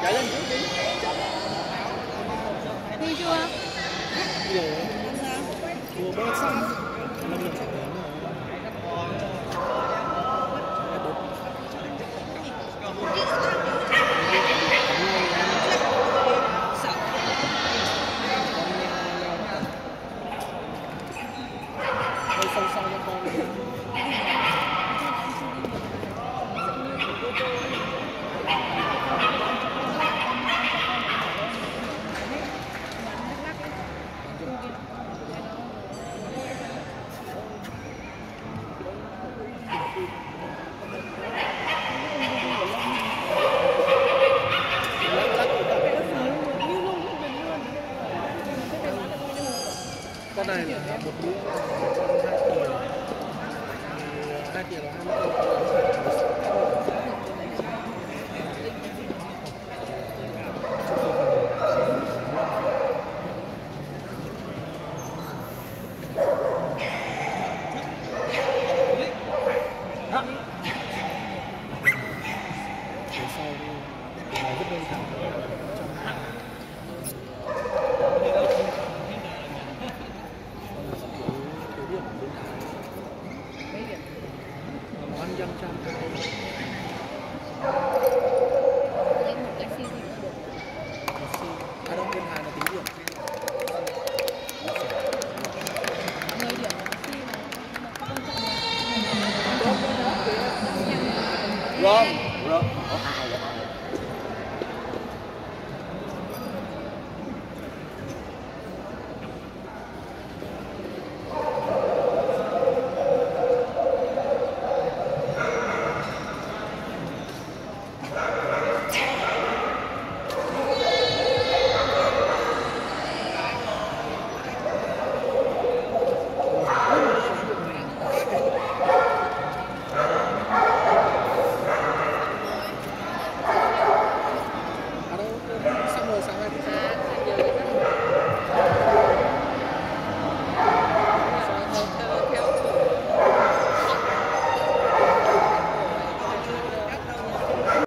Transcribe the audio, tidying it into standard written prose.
Chạy lên trước đi. Đi chưa? Đi rồi. Vừa bớt xong. Lâm lần sắp đến rồi. Sâu sâu cho con. Con này là một đĩa 2 kg là 20 kg. Sau rất đơn giản.